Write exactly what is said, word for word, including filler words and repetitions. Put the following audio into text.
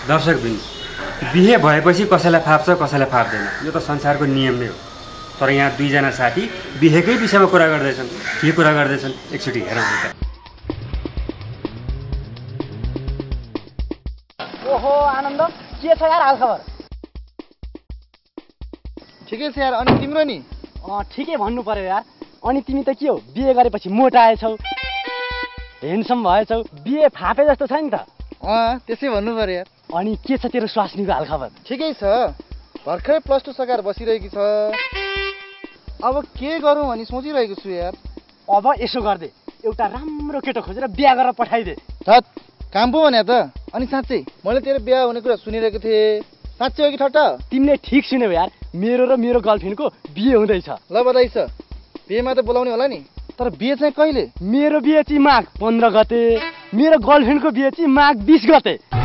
दर्शकबिन, बिहे भएपछि कसैलाई फाप्छ कसैलाई फाप्दैन, यो त संसारको नियम नै हो। तर यहाँ दुईजना साथी बिहेकै विषयमा कुरा गर्दैछन्। के कुरा गर्दैछन् एकचोटि हेरौँ त। ओहो आनन्द, के छ यार हालखबर? ठिकै छ यार। अनि तिम्रो नि? अँ ठिकै भन्नु पर्यो यार। अनि तिमी त के हो, बिहे गरेपछि मोटाएछौ, हेन्डसम भएछौ, बिहे फापे जस्तो छ नि त। अँ त्यसै भन्नु पर्यो यार। अनि के छ तेरो स्वास्नीको हालखबर? ठिकै छ, भर्खरै प्लस टू सकाएर बसिरहेकी छ। अब के गरौँ भनी सोचिरहेको छु यार। अब यसो गर्दे, एउटा राम्रो केटो खोजेर बिहा गरेर पठाइदे। धत, काम पो भने त। अनि साँच्चै मैले तेरो बिहा हुने कुरा सुनिरहेको थिएँ, साँच्चै हो कि ठट्टा? तिमीले ठिक सुन्यौ यार, मेरो र मेरो गर्लफ्रेन्डको बिहे हुँदैछ। ल बधाई छ। बिहेमा त बोलाउने होला नि, तर बिहे चाहिँ कहिले? मेरो बिहे चाहिँ माघ पन्ध्र गते, मेरो गर्लफ्रेन्डको बिहे चाहिँ माघ बिस गते।